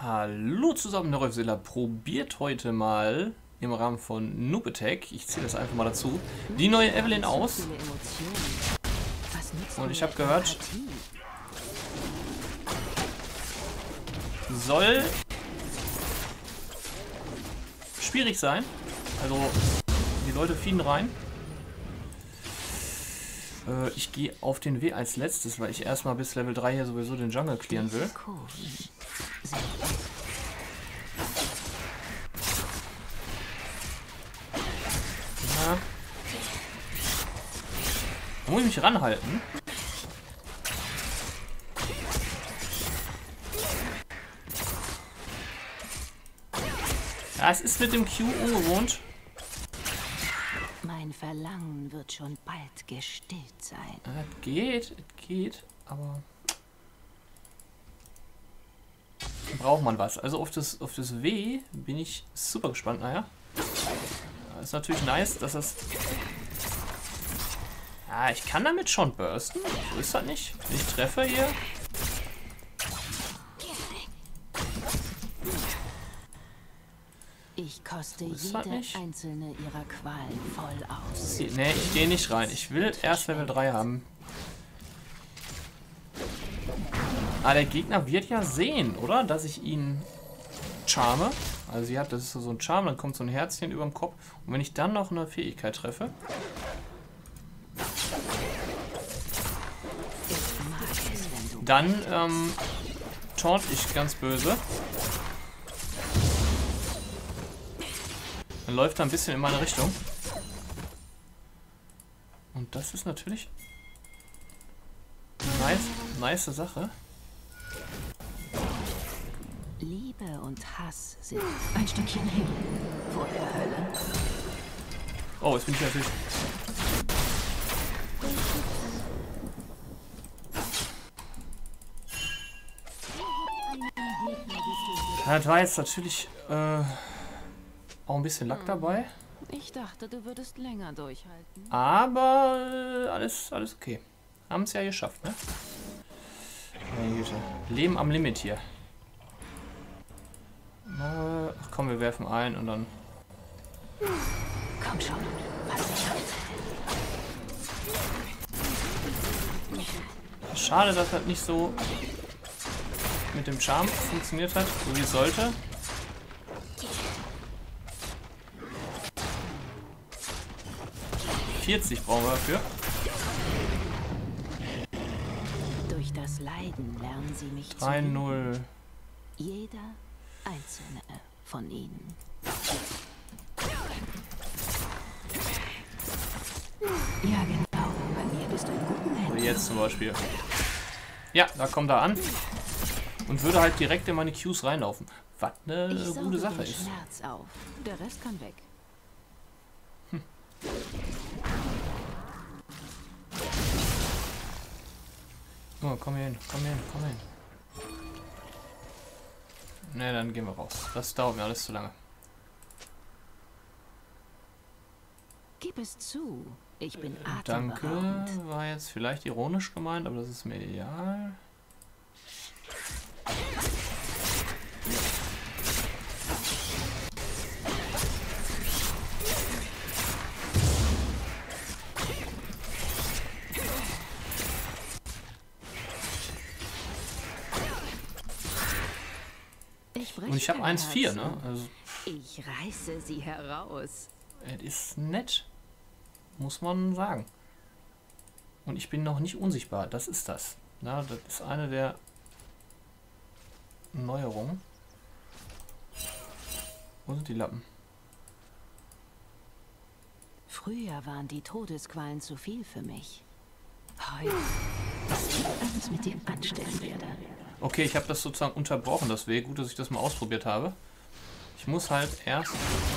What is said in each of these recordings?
Hallo zusammen, der Rolfsilla probiert heute mal im Rahmen von Noob Attack, ich ziehe das einfach mal dazu, die neue Evelyn aus. Und ich habe gehört, soll schwierig sein. Also die Leute fieden rein. Ich gehe auf den W als letztes, weil ich erstmal bis Level 3 hier sowieso den Jungle clearen will. Ja. Da muss ich mich ranhalten. Ja, es ist mit dem Q ungewohnt. Mein Verlangen wird schon bald gestillt sein. Es geht, aber braucht man was. Also auf das W bin ich super gespannt. Naja, ist natürlich nice, dass das... Ja, ich kann damit schon bursten. So ist das nicht. Wenn ich treffe hier... Ich koste jede einzelne ihrer Qualen voll aus. Ne, ich gehe nicht rein. Ich will erst Level 3 haben. Ah, der Gegner wird ja sehen, oder? Dass ich ihn charme. Also sie hat, das ist so ein Charme, dann kommt so ein Herzchen über dem Kopf. Und wenn ich dann noch eine Fähigkeit treffe... Dann, taunt ich ganz böse. Dann läuft er ein bisschen in meine Richtung. Und das ist natürlich eine nice Sache. Liebe und Hass sind ein Stückchen Himmel vor der Hölle. Oh, jetzt bin ich natürlich... Ja, das war jetzt natürlich auch ein bisschen Lack dabei. Ich dachte, du würdest länger durchhalten. Aber alles okay. Haben es ja geschafft, ne? Meine Güte. Leben am Limit hier. Ach komm, wir werfen ein und dann... Komm schon, Schade, dass das nicht so mit dem Charme funktioniert hat, so wie es sollte. Brauchen wir dafür. Durch das Leiden lernen sie mich 3-0. Jeder einzelne von ihnen. Ja, genau. Bei mir bist du in guten Händen. Also jetzt zum Beispiel. Ja, da kommt er an. Und würde halt direkt in meine Qs reinlaufen. Was eine gute Sache ist. Schmerz auf. Der Rest kann weg. Oh, komm hier hin, komm hin. Ne, dann gehen wir raus. Das dauert mir alles zu lange. Gib es zu. Ich bin Danke, atemberaubend. war jetzt vielleicht ironisch gemeint, aber das ist mir egal. Und ich habe 1,4, ne? Also, ich reiße sie heraus. es ist nett. Muss man sagen. Und ich bin noch nicht unsichtbar. Das ist das. Na, das ist eine der Neuerungen. Wo sind die Lappen? Früher waren die Todesqualen zu viel für mich. Heute, was ich alles mit dir anstellen werde. Okay, ich habe das sozusagen unterbrochen, das wäre gut, dass ich das mal ausprobiert habe. Ich muss halt erst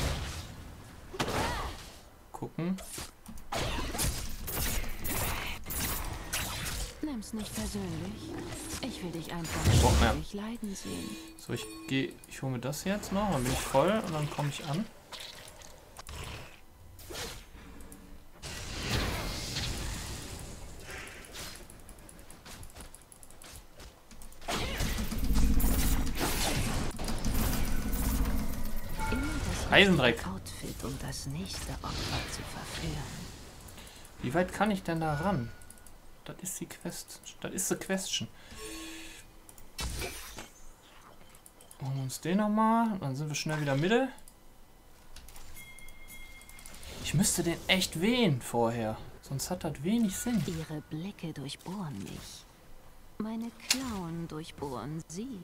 gucken. Nimm's nicht persönlich. Ich will dich einfach nicht leiden sehen. So, ich hole mir das jetzt noch, dann bin ich voll und dann komme ich an. Eisendreck. Outfit, um das nächste Opfer zu verführen. Wie weit kann ich denn da ran? Das ist die Quest. Das ist die Question. Machen wir uns den nochmal. Dann sind wir schnell wieder Mitte. Ich müsste den echt wehen vorher. Sonst hat das wenig Sinn. Ihre Blicke durchbohren mich. Meine Klauen durchbohren sie.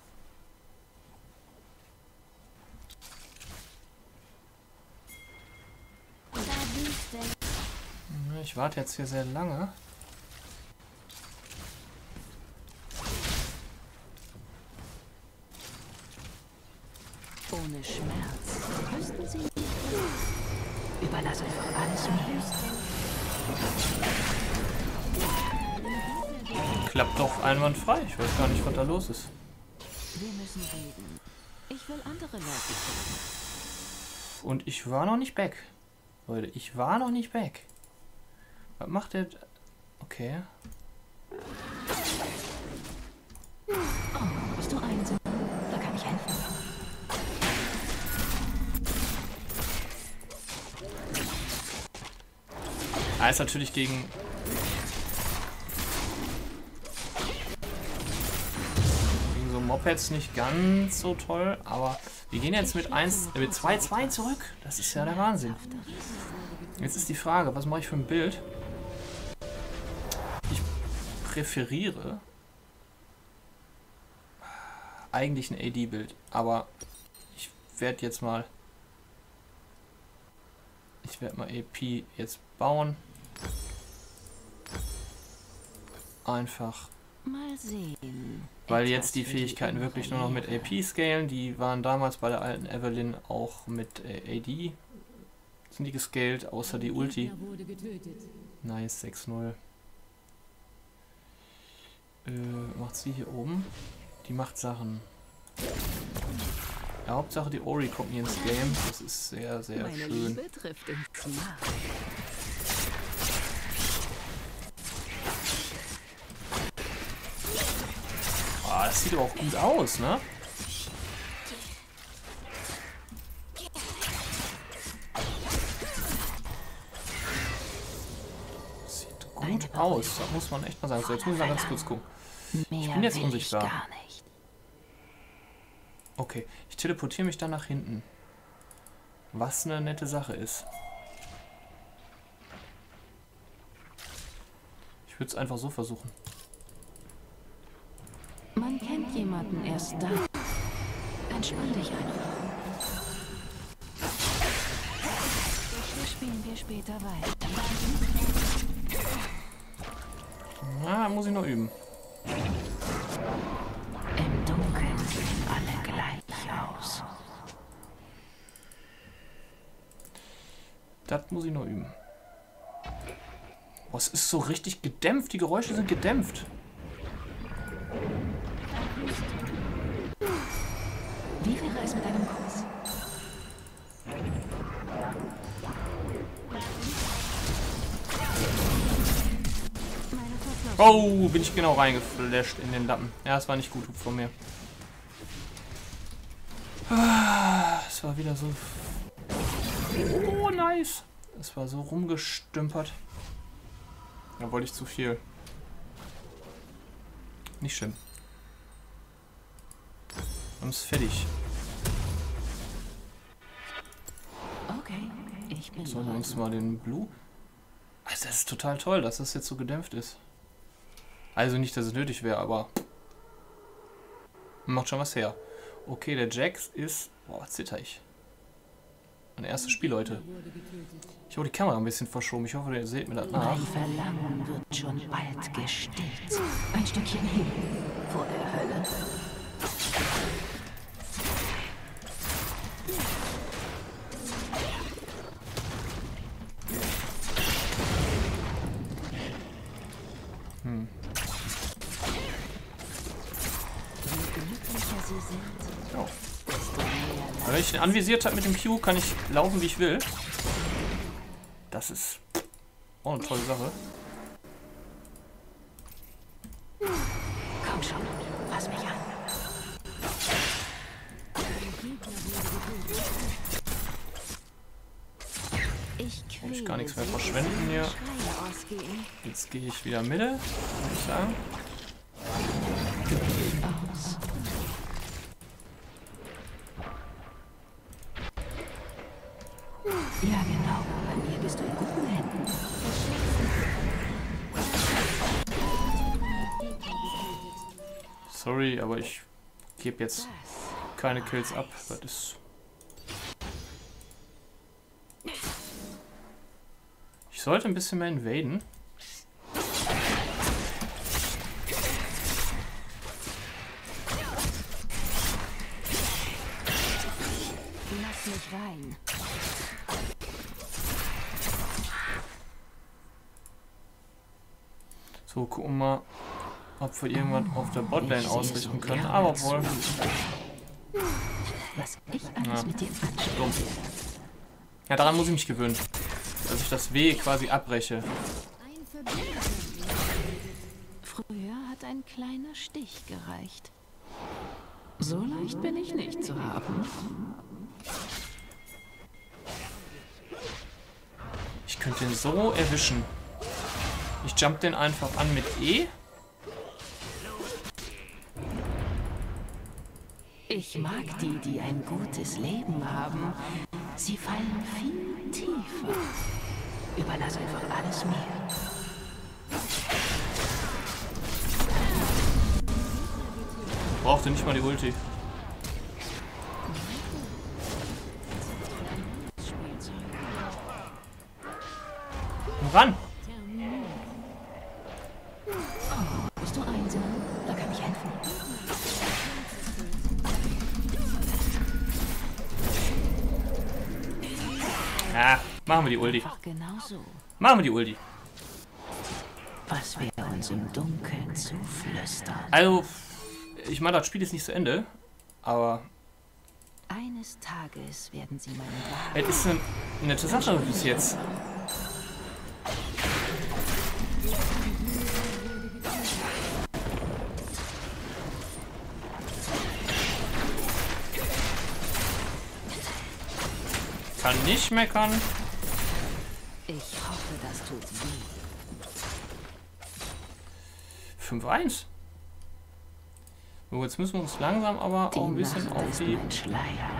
Ich warte jetzt hier sehr lange. Ohne Schmerz wüssten sie nicht. Überlass einfach alles mir. Klappt doch einwandfrei. Ich weiß gar nicht, was da los ist. Wir müssen reden. Ich will andere Leute finden. Und ich war noch nicht back. Leute, ich war noch nicht back. Was macht der? Okay. Oh, bist du einsam? Da kann ich helfen. Ist natürlich gegen so Mopeds nicht ganz so toll, aber wir gehen jetzt mit 2-2 zurück. Das ist ja der Wahnsinn. Jetzt ist die Frage, was mache ich für ein Bild? Ich präferiere eigentlich ein AD-Bild, aber ich werde jetzt mal AP jetzt bauen. Einfach. Mal sehen. Weil jetzt die Fähigkeiten wirklich nur noch mit AP scalen. Die waren damals bei der alten Evelyn auch mit AD. Sind die gescaled, außer die Ulti. Nice, 6-0. Macht sie hier oben? Die macht Sachen. Ja, Hauptsache die Ori kommt nie ins Game. Das ist sehr, sehr Meine schön. Liebe trifft ins Mark. Ah, das sieht aber auch gut aus, ne? Sieht gut aus, das muss man echt mal sagen. So, jetzt muss ich mal ganz kurz gucken. Ich bin jetzt unsichtbar. Gar nicht. Okay, ich teleportiere mich dann nach hinten. Was eine nette Sache ist. Ich würde es einfach so versuchen. Man kennt jemanden erst dann. Entspann dich einfach. So spielen wir später weiter. Na, muss ich noch üben. Im Dunkeln sehen alle gleich aus. Das muss ich noch üben. Oh, es ist so richtig gedämpft. Die Geräusche sind gedämpft. Wie wäre es mit einem Kuss? Oh, bin ich genau reingeflasht in den Lappen. Ja, es war nicht gut von mir. Es war wieder so... Oh, nice. Es war so rumgestümpert. Da wollte ich zu viel. Nicht schlimm. Wir haben es fertig. Okay, ich bin Sollen wir uns mal den Blue... Also das ist total toll, dass das jetzt so gedämpft ist. Also nicht, dass es nötig wäre, aber... Macht schon was her. Okay, der Jax ist... Boah, zitter ich. Mein erstes Spiel, Leute. Ich habe die Kamera ein bisschen verschoben. Ich hoffe, ihr seht mir das nach. Mein Verlangen wird schon bald gestillt. Ein Stückchen hin vor der Hölle. Ja. Wenn ich den anvisiert habe mit dem Q, kann ich laufen, wie ich will. Das ist auch eine tolle Sache. Komm schon, fass mich an. ich gar nichts mehr verschwenden hier. Jetzt gehe ich wieder Mitte, würde ich sagen. Ja, genau. Bei mir bist du in guten Händen. Sorry, aber ich gebe jetzt keine Kills ab. Das ist... Ich sollte ein bisschen mehr invaden. Lass mich rein. So, gucken wir mal, ob wir irgendwann auf der Botlane ausrichten können. Aber wohl. Was ich alles mit dir anstelle. Dumm. Ja, daran muss ich mich gewöhnen. Dass ich das W quasi abbreche. Früher hat ein kleiner Stich gereicht. So leicht bin ich nicht zu haben. Ich könnte ihn so erwischen. Ich jump den einfach an mit E. Ich mag die, die ein gutes Leben haben. Sie fallen viel tiefer. Überlass einfach alles mir. Brauchte nicht mal die Ulti. Ran! Bist du einsam? Da kann ich helfen. Ja, machen wir die Ulti. Einfach genau so. Machen wir die Ulti. Was wir uns im Dunkeln zuflüstern. Also, ich meine, das Spiel ist nicht zu Ende, aber Eines Tages werden sie meinen Wahrheit. es ist eine nette Sache bis jetzt. Kann nicht meckern. Ich hoffe, das tut weh. 5-1. So, jetzt müssen wir uns langsam aber auch ein bisschen Nacht auf ist die... mein Schleier.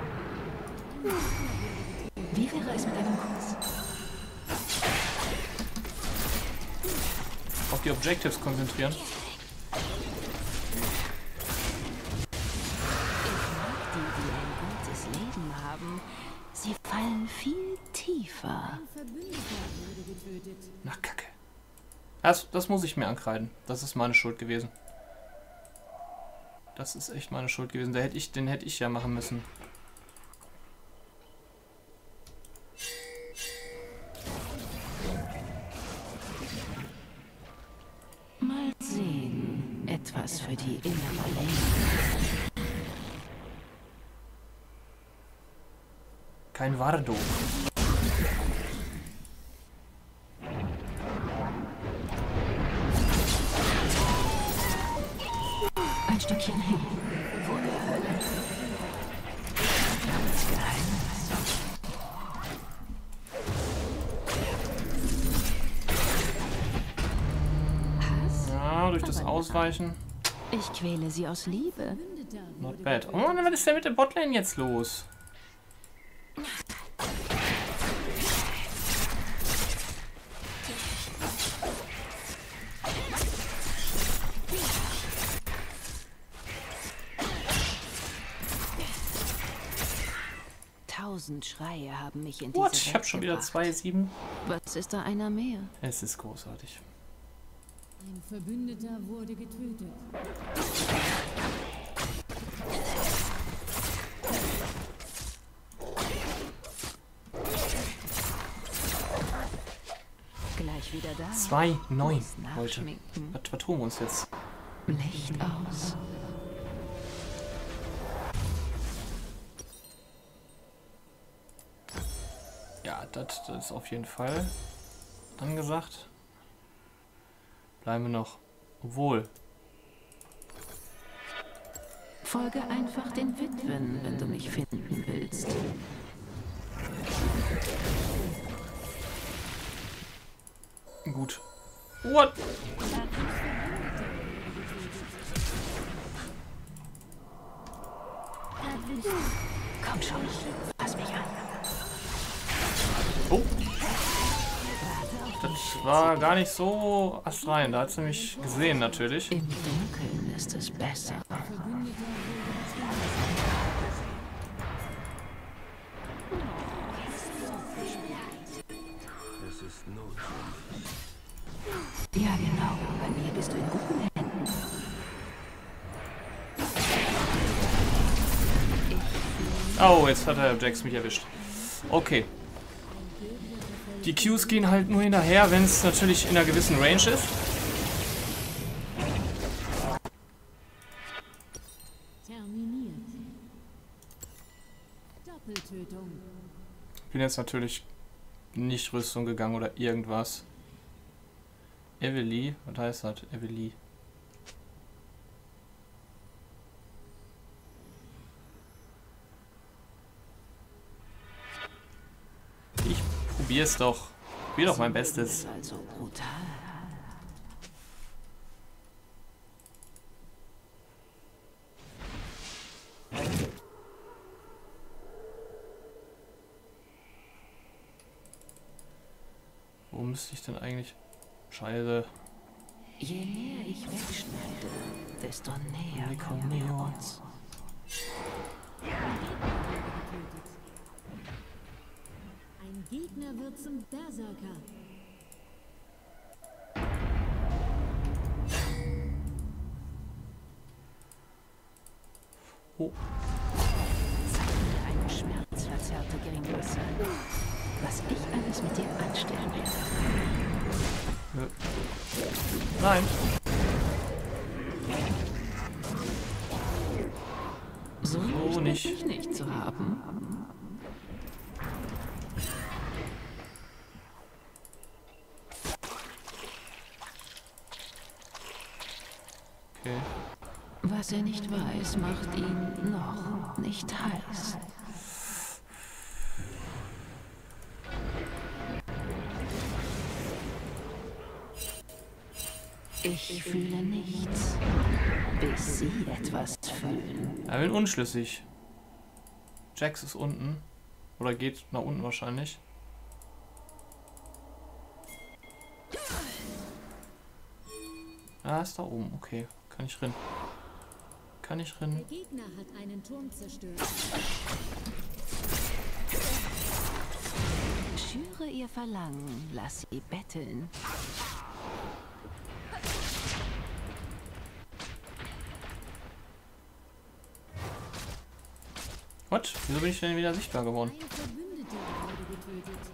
Wie wäre es mit einem Kuss? auf die Objectives konzentrieren. Die, die ein gutes Leben haben, sie fallen viel tiefer. Na, Kacke. Das muss ich mir ankreiden. Das ist meine Schuld gewesen. Das ist echt meine Schuld gewesen. Den hätte ich ja machen müssen. Mal sehen. Etwas für die innere Leben. Kein Wardo. Ein Stückchen hin. Vor der Hölle. Ganz Geheimnis. Hass? Ja, durch das Ausweichen. Ich quäle sie aus Liebe. Not bad. Oh Mann, was ist denn mit der Botlane jetzt los? Tausend Schreie haben mich in What? diese Ich Welt hab schon wieder gebracht. 2-7. Was ist da einer mehr? Es ist großartig. Ein Verbündeter wurde getötet. Gleich wieder da. 2-9 Muss heute. nachschminken. Was tun wir uns jetzt? Licht aus. Ja, das ist auf jeden Fall angesagt. Bleiben wir noch. Obwohl. Folge einfach den Witwen, wenn du mich finden willst. Gut. What? Komm schon, fass mich an. Oh. Das war gar nicht so astrein. Da hat sie mich gesehen natürlich. Im Dunkeln ist es besser. Ja, genau. Bei mir bist du in guten Händen. Oh, jetzt hat der Jax mich erwischt. Okay. Die Qs gehen halt nur hinterher, wenn es natürlich in einer gewissen Range ist. Terminiert. Doppeltötung. Bin jetzt natürlich nicht Rüstung gegangen oder irgendwas. Evely, was heißt das? Evely. Ich probier's doch. Probier doch mein Bestes. Also brutal. Wo müsste ich denn eigentlich... Scheiße. Je näher ich wegschneide, desto näher kommen wir uns. Ein Gegner wird zum Berserker. Oh. Zeig mir eine schmerzverzerrte Geringröße. Was ich alles mit dir anstellen werde. Nö. Nein. So nicht. Ich nicht zu haben. Okay. Was er nicht weiß, macht ihn noch nicht heiß. Ich fühle nichts, bis Sie etwas fühlen. Ich bin unschlüssig. Jax ist unten. Oder geht nach unten wahrscheinlich. Ah, ist da oben. Okay. Kann ich rennen. Kann ich Der rennen? Gegner hat einen Turm zerstört. Schüre Ihr Verlangen, lass Sie betteln. What? Wieso bin ich denn wieder sichtbar geworden? Ein Verbündeter wurde getötet.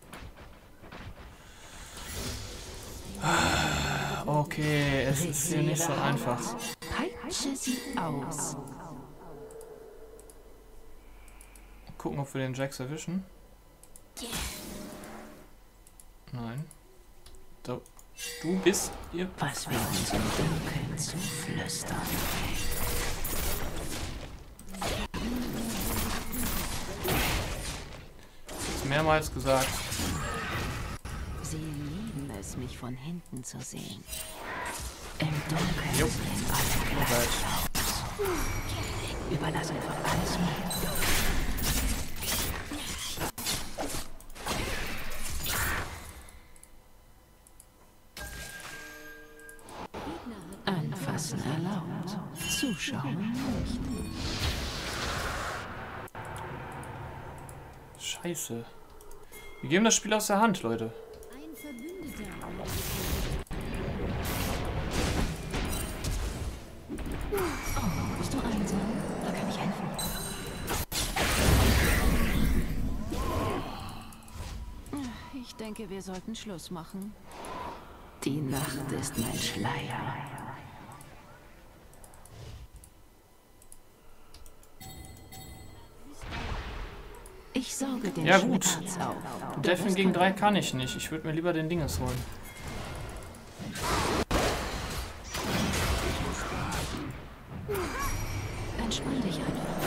Okay, es ist hier nicht so einfach. Peitsche sie aus. Gucken, ob wir den Jax erwischen. Nein. So. Du bist ihr. Was wir uns im Dunkeln zuflüstern. Mehrmals gesagt. Sie lieben es, mich von hinten zu sehen. Im Dunkeln Jupp. sehen alle gleich aus. Überlass einfach alles mir. Anfassen erlaubt. Zuschauen nicht. Scheiße. Wir geben das Spiel aus der Hand, Leute. Ein Verbündeter wurde Oh, bist du einsam? Da kann ich helfen. Ich denke, wir sollten Schluss machen. Die Nacht ist mein Schleier. Ich sauge den Ja, gut. Schmerz auf. Deffen gegen 3 kann ich nicht. Ich würde mir lieber den Dinges holen. Entspann dich einfach.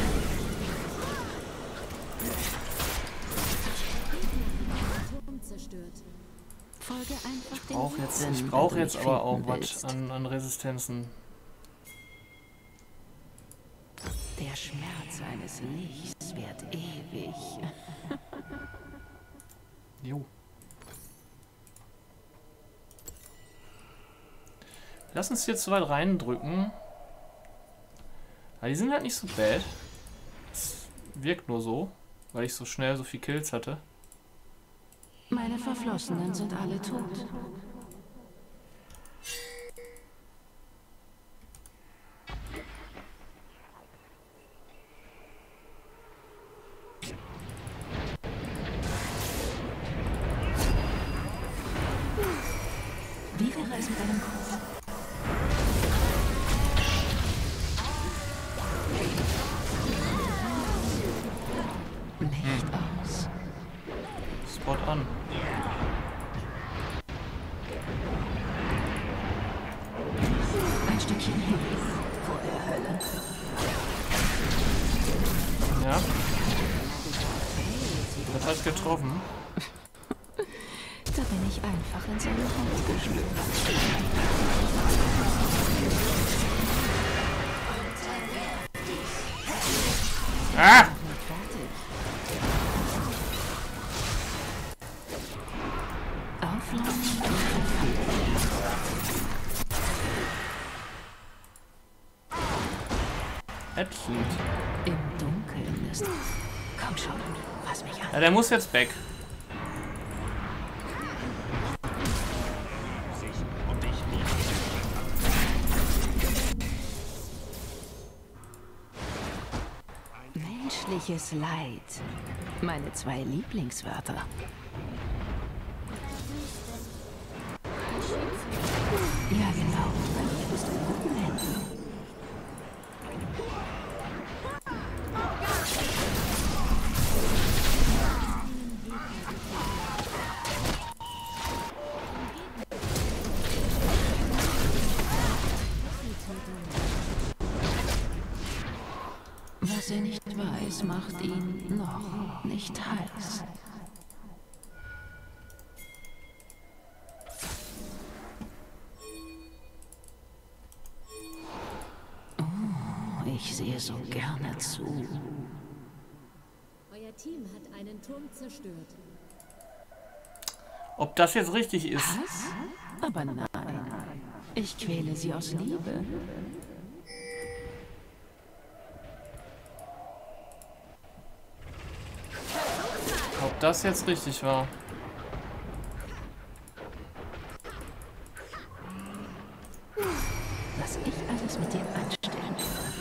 Turm zerstört. zerstört. Folge einfach den Ich brauche jetzt aber auch was an Resistenzen. Der Schmerz eines Lichts währt ewig. Jo. Lass uns hier zu weit reindrücken. Aber die sind halt nicht so bad. Es wirkt nur so, weil ich so schnell so viel Kills hatte. Meine Verflossenen sind alle tot. Wie wäre es mit einem Kuss? Licht aus. Spot an. Ein Stückchen Himmel vor der Hölle. Ja. Das hat getroffen. Da bin ich einfach in seine Haut geschlüpft. Ah! Ätzend. Im Dunkeln ist... Komm schon, fass mich an. Ja, der muss jetzt weg. Menschliches Leid. Meine 2 Lieblingswörter. Ja, genau. Du bist in guten Händen. Was er nicht weiß, macht ihn noch nicht heiß. Oh, ich sehe so gerne zu. Euer Team hat einen Turm zerstört. Ob das jetzt richtig ist? Was? Aber nein. Ich quäle sie aus Liebe. Ob das jetzt richtig war? Was ich alles mit dir anstellen würde.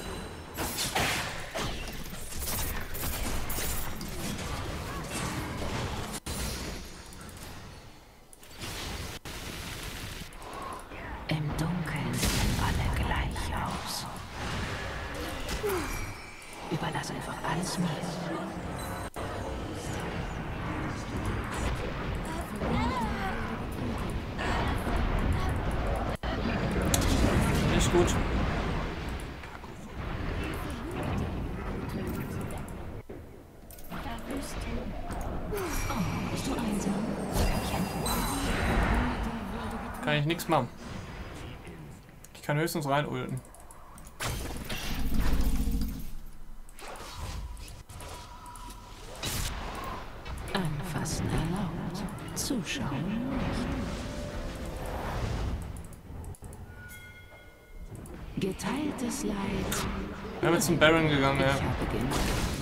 Im Dunkeln sehen alle gleich aus. Überlass einfach alles mir. Nicht gut. Oh, bist du einsam? Kann ich nichts machen. Ich kann höchstens rein ulten. Anfassen erlaubt. Zuschauen nicht. Geteiltes Leid. Wir haben jetzt zum Baron gegangen, Ich ja. habe genug.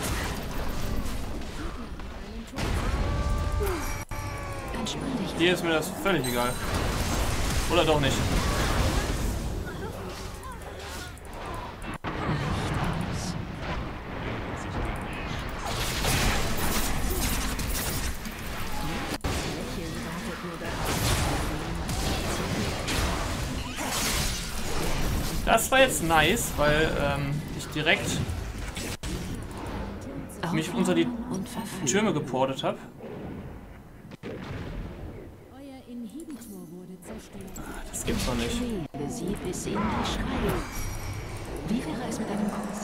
Entspann dich. Hier ist mir das völlig egal. Oder doch nicht. Licht aus. Das war jetzt nice, weil ich direkt mich unter die Und verführen. Türme geportet habe. Euer Inhibitor wurde zerstört. Das gibt's doch nicht. Quäle sie bis in die Schreie. Wie wäre es mit einem Kuss?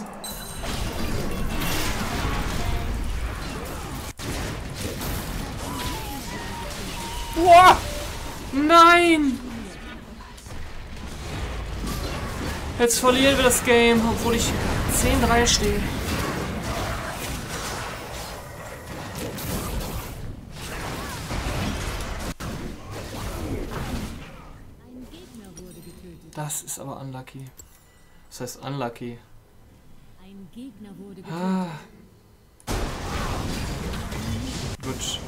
Boah! Nein! Jetzt verlieren wir das Game, obwohl ich 10-3 stehe. Das ist aber unlucky. Das heißt unlucky. Ein Gegner wurde getötet. Ah. Gut.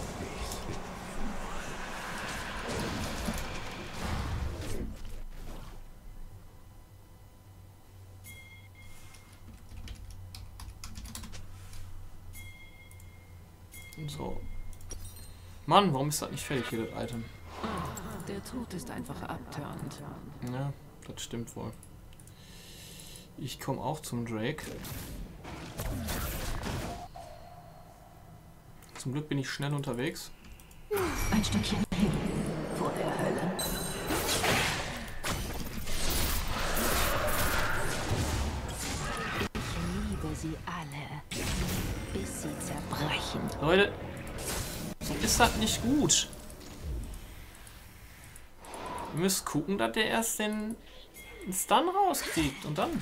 So. Mann, warum ist das nicht fertig, hier, das Item? Der Tod ist einfach abturnt. Ja, das stimmt wohl. Ich komme auch zum Drake. Zum Glück bin ich schnell unterwegs. Ein Stückchen hin vor der Hölle. Ich liebe sie alle, bis sie zerbrechen. Leute, so ist das nicht gut. Ihr müsst gucken, dass der erst den Stun rauskriegt und dann.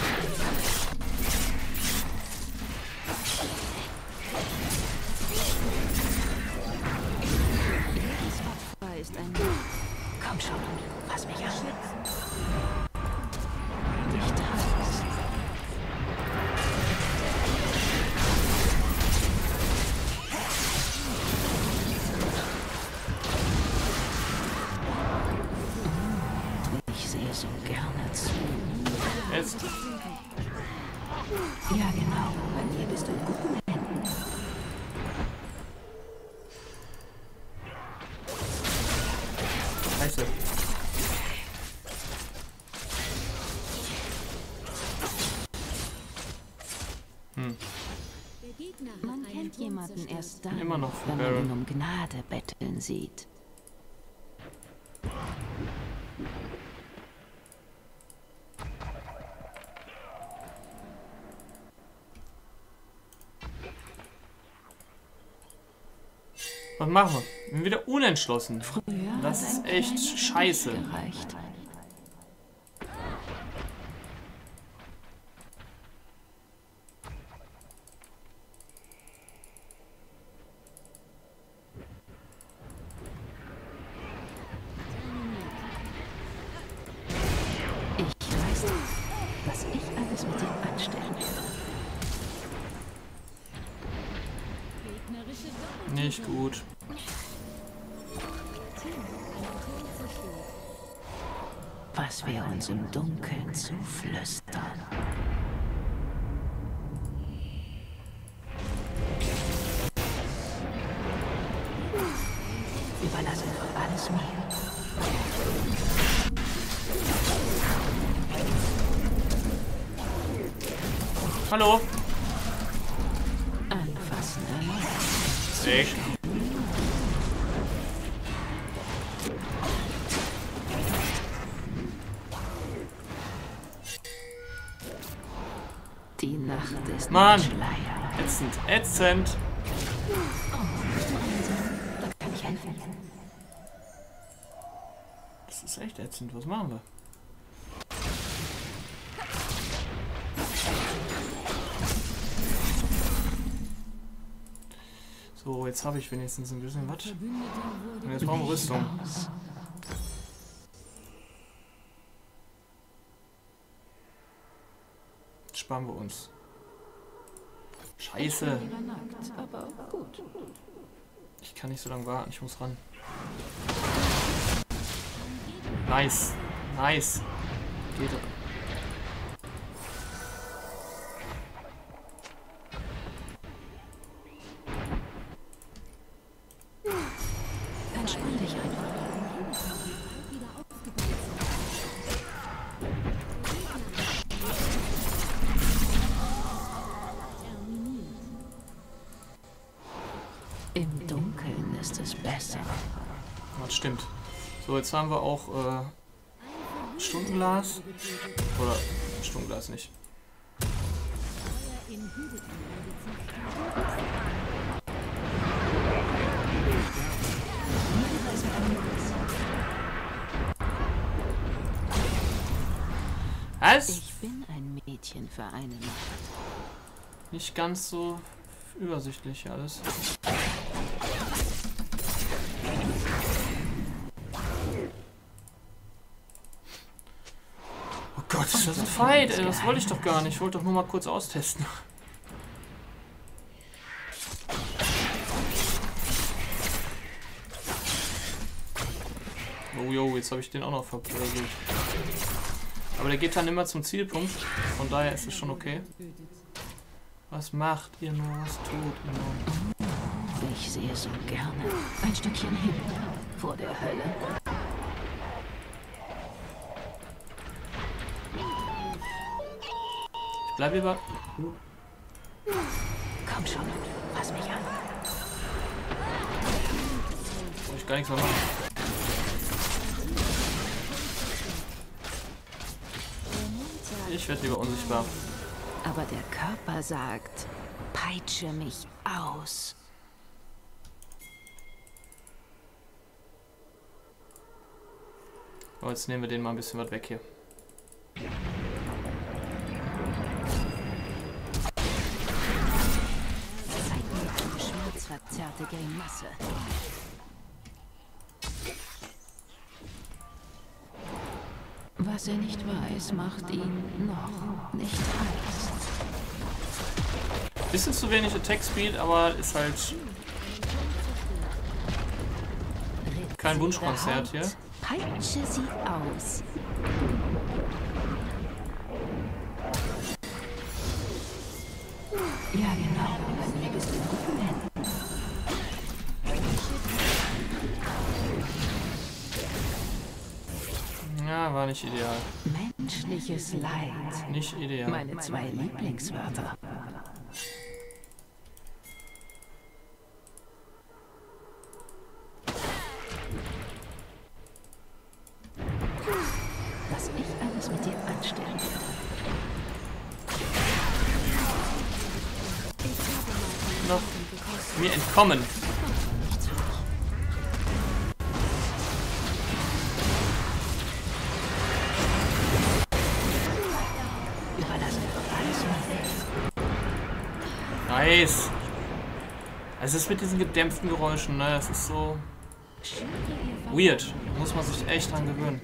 Das Opfer ist ein... Komm schon, fass mich an. Nicht raus. Ich sehe so gerne zu. Jetzt. Ja, genau. Bei mir bist du in guten Händen. Scheiße. Der Gegner hat Man einen kennt Turm jemanden zerstört. erst dann, Immer noch wenn man Baron. ihn um Gnade betteln sieht. Was machen wir? Wir sind wieder unentschlossen. Früher Das hat ist ein echt kleiner scheiße. Stich gereicht. Ich weiß doch, was ich alles mit ihm anstellen werde. Gegnerische Doppel. Nicht gut. Team hat einen Turm zerstört. Was wir uns im Dunkeln zuflüstern. Überlass einfach alles mir. Hallo? Anfassen erlaubt. Echt? Die Nacht ist Mann. ein Schleier. Ätzend. Ätzend. Da kann ich helfen. Das ist echt ätzend. Was machen wir? So, jetzt habe ich wenigstens ein bisschen was. Verbündeter wurde Und jetzt brauchen wir Rüstung. Aus. Jetzt sparen wir uns. Scheiße. Lieber nackt, aber gut. Ich kann nicht so lange warten. Ich muss ran. Nice. Nice. Geht. Entspann dich einfach. wieder aufgebaut. Terminiert. Im Dunkeln ist es besser. Das stimmt. So, jetzt haben wir auch Stundenglas. Oder Stundenglas nicht. In Hügel Nieder ist mit Was? Ich bin ein Mädchen für eine Nacht. Nicht ganz so übersichtlich alles. Oh Gott, das ist ein Fight, ey, das wollte ich doch gar nicht. Ich wollte doch nur mal kurz austesten. Oh jo, jetzt habe ich den auch noch verpöselt. Aber der geht dann immer zum Zielpunkt, von daher ist es schon okay. Was macht ihr nur, was tut ihr nur? Ich sehe so gerne ein Stückchen Himmel vor der Hölle. Ich bleib lieber... Komm schon, fass mich an. Brauche ich gar nichts mehr machen. Ich werde lieber unsichtbar. Aber der Körper sagt, peitsche mich aus. Oh, jetzt nehmen wir den mal ein bisschen weit weg hier. Zeig mir deine schmerzverzerrte Grimasse. Was er nicht weiß, macht ihn noch nicht Angst. Bisschen zu wenig Attack Speed, aber ist halt kein Wunschkonzert hier. Peitsche sie aus. Ja, genau. Bei mir bist du in guten Händen. Ja, war nicht ideal. Menschliches Leid. Nicht ideal. Meine zwei Lieblingswörter. Was ich alles mit dir anstellen werde. Noch mir entkommen. Nice. Also es ist mit diesen gedämpften Geräuschen, ne? Das ist so weird. Muss man sich echt dran gewöhnen.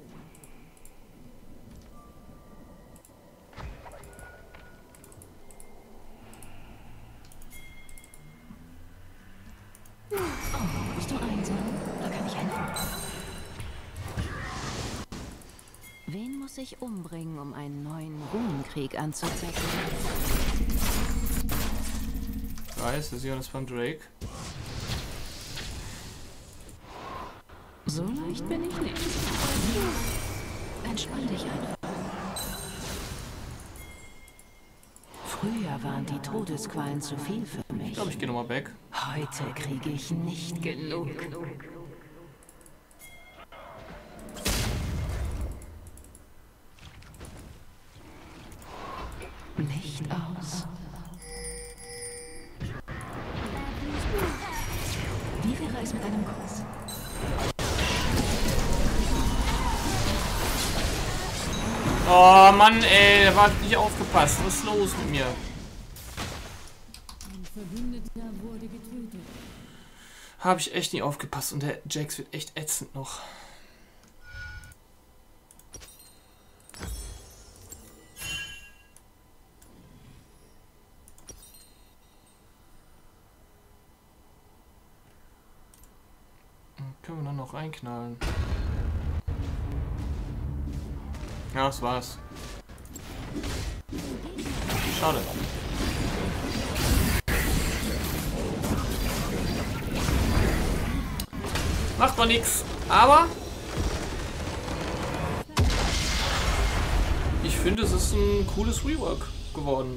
Bist du einsam? Da kann ich helfen. Wen muss ich umbringen, um einen neuen Runenkrieg anzuzetteln? Weiß, das ist Jonas von Drake. So leicht bin ich nicht. Entspann dich einfach. Früher waren die Todesqualen zu viel für mich. Ich glaube, ich gehe nochmal back. Heute kriege ich nicht genug. Licht aus. Wie wäre es mit einem Kuss? Oh Mann, ey, da war nicht aufgepasst. Was ist los mit mir? Ein Verbündeter wurde getötet. Habe ich echt nie aufgepasst und der Jax wird echt ätzend noch. Können wir dann noch reinknallen? Ja, das war's. Schade. Macht man nix. Aber ich finde, es ist ein cooles Rework geworden.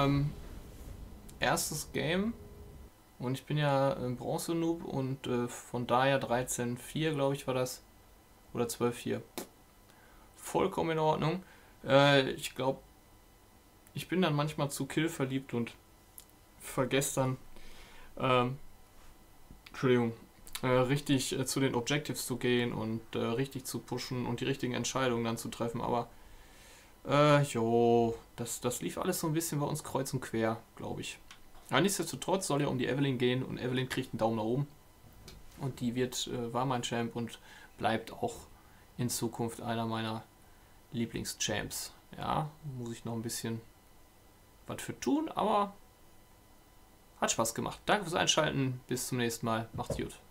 Erstes Game. Und ich bin ja Bronze-Noob und von daher 13.4, glaube ich, war das. Oder 12.4. Vollkommen in Ordnung. Ich glaube, ich bin dann manchmal zu Kill verliebt und vergesse dann, Entschuldigung, richtig zu den Objectives zu gehen und richtig zu pushen und die richtigen Entscheidungen dann zu treffen. Aber Jo, das lief alles so ein bisschen bei uns kreuz und quer, glaube ich. Aber nichtsdestotrotz soll ja um die Evelyn gehen und Evelyn kriegt einen Daumen nach oben. Und die war mein Champ und bleibt auch in Zukunft einer meiner Lieblingschamps. Ja, muss ich noch ein bisschen was für tun, aber hat Spaß gemacht. Danke fürs Einschalten, bis zum nächsten Mal. Macht's gut.